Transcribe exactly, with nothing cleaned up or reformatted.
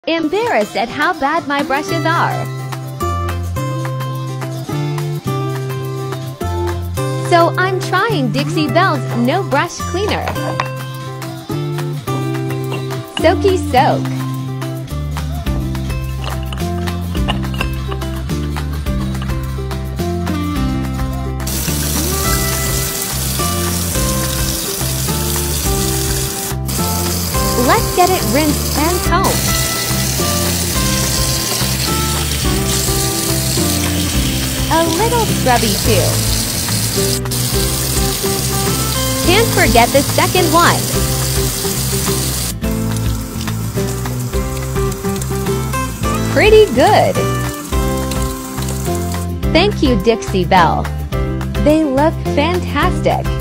Embarrassed at how bad my brushes are. So I'm trying Dixie Belle's No Brush Cleaner. Soaky Soak. Let's get it rinsed and combed. A little scrubby too. Can't forget the second one. Pretty good. Thank you, Dixie Belle. They look fantastic.